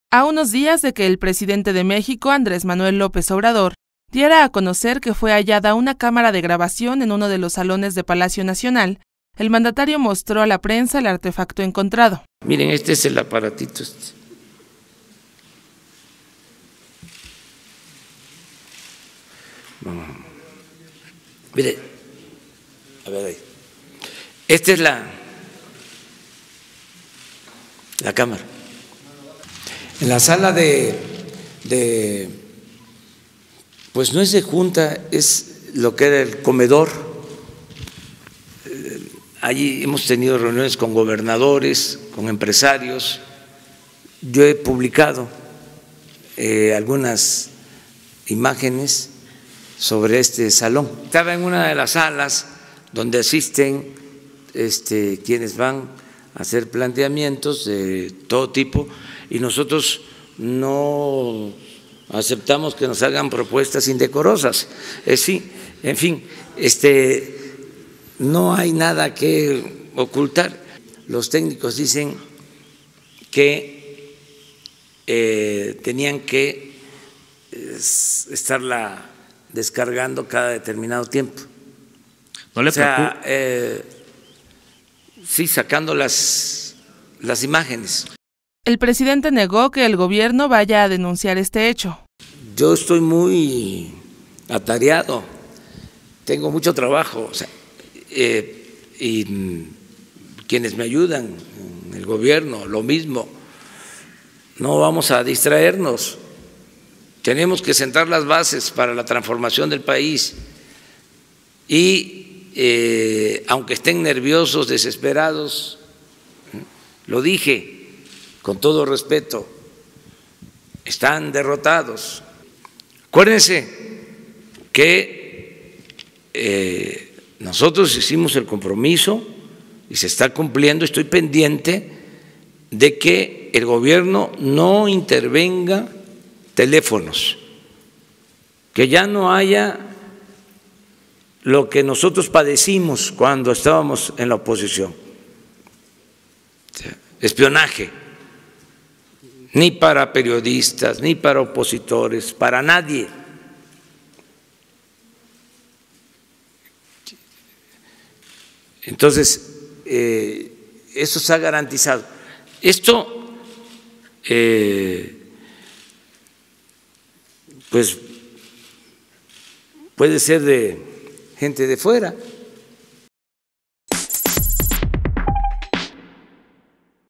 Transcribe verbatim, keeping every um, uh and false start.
A unos días de que el presidente de México, Andrés Manuel López Obrador, diera a conocer que fue hallada una cámara de grabación en uno de los salones de Palacio Nacional, el mandatario mostró a la prensa el artefacto encontrado. Miren, este es el aparatito. Este. No. Mire, a ver ahí. Esta es la, la cámara. En la sala de, de, pues no es de junta, es lo que era el comedor. Eh, allí hemos tenido reuniones con gobernadores, con empresarios. Yo he publicado eh, algunas imágenes sobre este salón. Estaba en una de las salas donde asisten este, quienes van a hacer planteamientos de todo tipo, y nosotros no aceptamos que nos hagan propuestas indecorosas. Eh, sí, en fin, este, no hay nada que ocultar. Los técnicos dicen que eh, tenían que eh, estarla descargando cada determinado tiempo. ¿No le o sea, eh, sí, sacando las, las imágenes. El presidente negó que el gobierno vaya a denunciar este hecho. Yo estoy muy atareado, tengo mucho trabajo, o sea, eh, y quienes me ayudan, el gobierno, lo mismo. No vamos a distraernos. Tenemos que sentar las bases para la transformación del país y eh, aunque estén nerviosos, desesperados, lo dije con todo respeto, están derrotados. Acuérdense que eh, nosotros hicimos el compromiso y se está cumpliendo. Estoy pendiente de que el gobierno no intervenga teléfonos, que ya no haya lo que nosotros padecimos cuando estábamos en la oposición, espionaje, ni para periodistas, ni para opositores, para nadie. Entonces, eh, eso se ha garantizado. Esto eh, pues puede ser de gente de fuera.